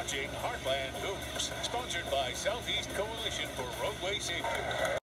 watching Heartland Hoops, sponsored by Southeast Coalition for Roadway Safety.